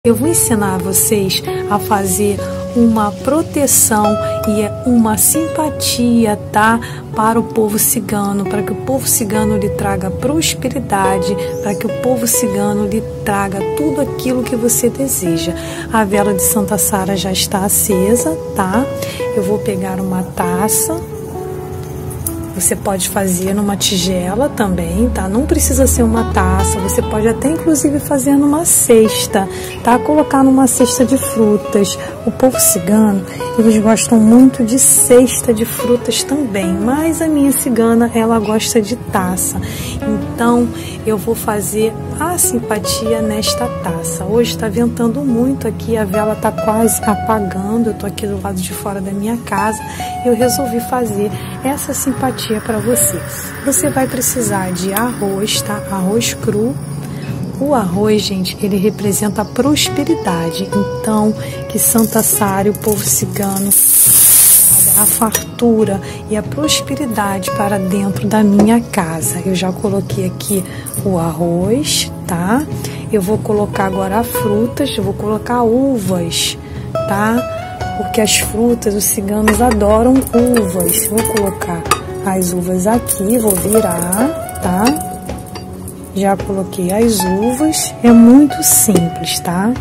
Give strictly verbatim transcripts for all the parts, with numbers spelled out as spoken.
Eu vou ensinar vocês a fazer uma proteção e uma simpatia, tá? Para o povo cigano, para que o povo cigano lhe traga prosperidade, para que o povo cigano lhe traga tudo aquilo que você deseja. A vela de Santa Sara já está acesa, tá? Eu vou pegar uma taça. Você pode fazer numa tigela também, tá? Não precisa ser uma taça, você pode até inclusive fazer numa cesta, tá? Colocar numa cesta de frutas. O povo cigano, eles gostam muito de cesta de frutas também, mas a minha cigana, ela gosta de taça. Então, eu vou fazer a simpatia nesta taça. Hoje está ventando muito aqui, a vela está quase apagando, eu tô aqui do lado de fora da minha casa, eu resolvi fazer essa simpatia para vocês. Você vai precisar de arroz, tá? Arroz cru. O arroz, gente, ele representa a prosperidade. Então, que Santa Sara e o povo cigano traga a fartura e a prosperidade para dentro da minha casa. Eu já coloquei aqui o arroz, tá? Eu vou colocar agora frutas, eu vou colocar uvas, tá? Porque as frutas, os ciganos adoram uvas. Vou colocar as uvas aqui, vou virar, tá? Já coloquei as uvas, é muito simples, tá?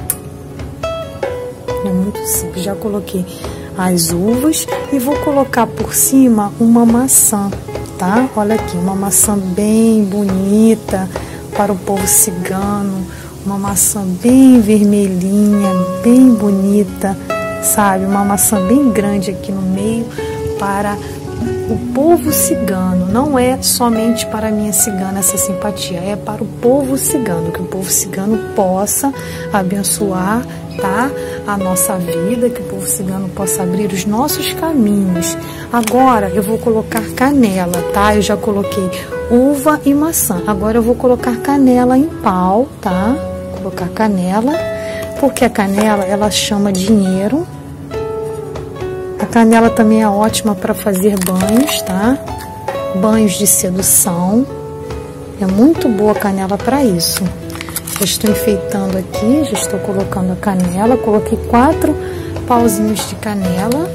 É muito simples, já coloquei as uvas e vou colocar por cima uma maçã, tá? Olha aqui, uma maçã bem bonita para o povo cigano, uma maçã bem vermelhinha, bem bonita, sabe? Uma maçã bem grande aqui no meio para o povo cigano. Não é somente para a minha cigana essa simpatia, é para o povo cigano, que o povo cigano possa abençoar, tá? A nossa vida, que o povo cigano possa abrir os nossos caminhos. Agora eu vou colocar canela, tá? Eu já coloquei uva e maçã. Agora eu vou colocar canela em pau, tá? Vou colocar canela, porque a canela, ela chama dinheiro. A canela também é ótima para fazer banhos, tá? Banhos de sedução. É muito boa a canela para isso. Já estou enfeitando aqui, já estou colocando a canela. Coloquei quatro pauzinhos de canela,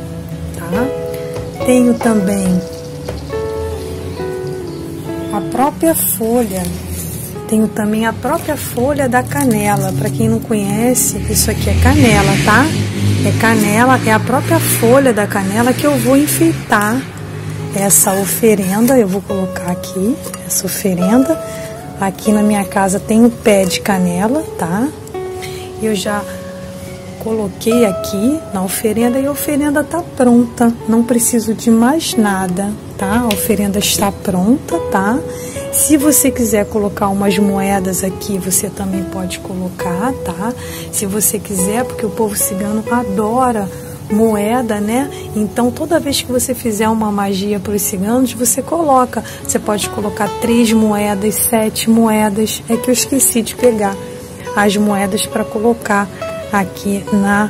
tá? Tenho também a própria folha. Tenho também a própria folha da canela. Para quem não conhece, isso aqui é canela, tá? É canela, é a própria folha da canela que eu vou enfeitar essa oferenda. Eu vou colocar aqui essa oferenda. Aqui na minha casa tem o pé de canela, tá? Eu já coloquei aqui na oferenda e a oferenda tá pronta. Não preciso de mais nada, tá? A oferenda está pronta, tá? Se você quiser colocar umas moedas aqui, você também pode colocar, tá? Se você quiser, porque o povo cigano adora moeda, né? Então, toda vez que você fizer uma magia para os ciganos, você coloca. Você pode colocar três moedas, sete moedas. É que eu esqueci de pegar as moedas para colocar aqui na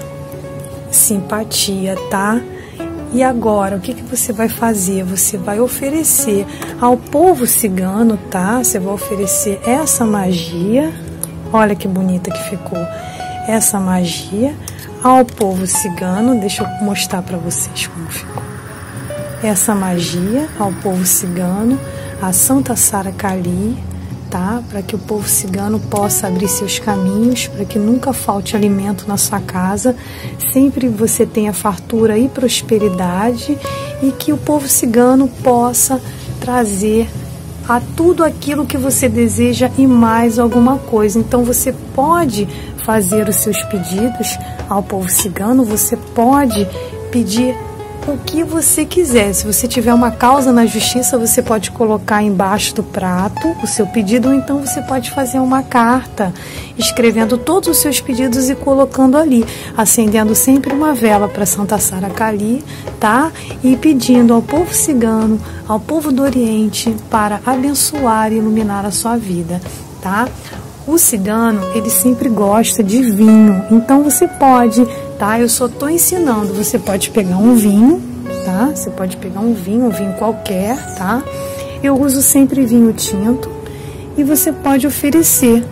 simpatia, tá? E agora, o que que você vai fazer? Você vai oferecer ao povo cigano, tá? Você vai oferecer essa magia. Olha que bonita que ficou. Essa magia ao povo cigano. Deixa eu mostrar para vocês como ficou. Essa magia ao povo cigano, a Santa Sara Kali, tá? Para que o povo cigano possa abrir seus caminhos, para que nunca falte alimento na sua casa, sempre você tenha fartura e prosperidade, e que o povo cigano possa trazer a tudo aquilo que você deseja e mais alguma coisa. Então você pode fazer os seus pedidos ao povo cigano, você pode pedir o que você quiser. Se você tiver uma causa na justiça, você pode colocar embaixo do prato o seu pedido, ou então você pode fazer uma carta escrevendo todos os seus pedidos e colocando ali, acendendo sempre uma vela para Santa Sara Kali, tá? E pedindo ao povo cigano, ao povo do Oriente, para abençoar e iluminar a sua vida, tá? O cigano, ele sempre gosta de vinho, então você pode, tá? Eu só tô ensinando, você pode pegar um vinho, tá? Você pode pegar um vinho, um vinho qualquer, tá? Eu uso sempre vinho tinto e você pode oferecer,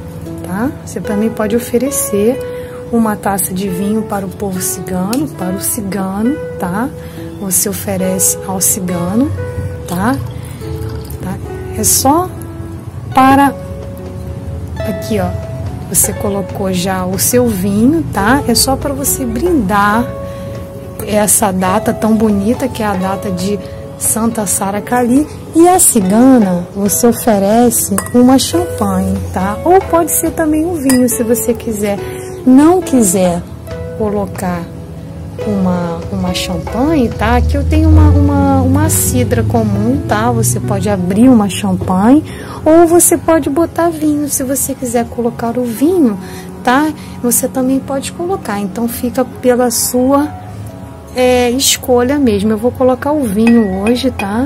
tá? Você também pode oferecer uma taça de vinho para o povo cigano, para o cigano, tá? Você oferece ao cigano, tá? Tá? É só para... Aqui, ó, você colocou já o seu vinho, tá? É só para você brindar essa data tão bonita, que é a data de Santa Sara Kali. E a cigana, você oferece uma champanhe, tá? Ou pode ser também um vinho, se você quiser. Não quiser colocar uma, uma champanhe, tá? Aqui eu tenho uma, uma, uma cidra comum, tá? Você pode abrir uma champanhe ou você pode botar vinho. Se você quiser colocar o vinho, tá? Você também pode colocar. Então fica pela sua é, escolha mesmo. Eu vou colocar o vinho hoje, tá?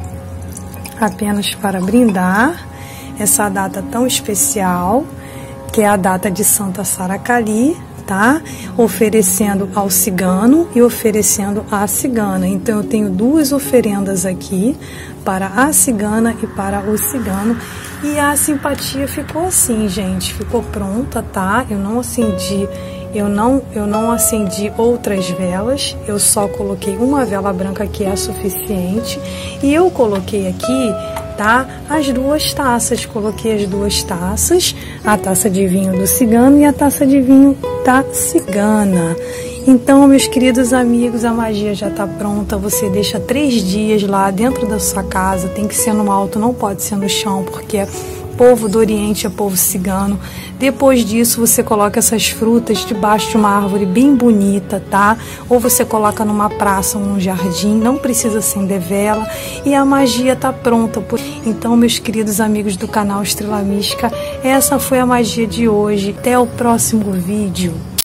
Apenas para brindar essa data tão especial, que é a data de Santa Sara Kali, tá? Oferecendo ao cigano e oferecendo à cigana. Então eu tenho duas oferendas aqui, para a cigana e para o cigano. E a simpatia ficou assim, gente, ficou pronta, tá? Eu não acendi, eu não, eu não acendi outras velas, eu só coloquei uma vela branca, que é suficiente. E eu coloquei aqui, tá, as duas taças, coloquei as duas taças, a taça de vinho do cigano e a taça de vinho da cigana. Então, meus queridos amigos, a magia já está pronta. Você deixa três dias lá dentro da sua casa, tem que ser no alto, não pode ser no chão, porque é povo do Oriente, é povo cigano. Depois disso, você coloca essas frutas debaixo de uma árvore bem bonita, tá? Ou você coloca numa praça ou num jardim, não precisa acender vela, e a magia tá pronta. Então, meus queridos amigos do canal Estrela Mística, essa foi a magia de hoje. Até o próximo vídeo.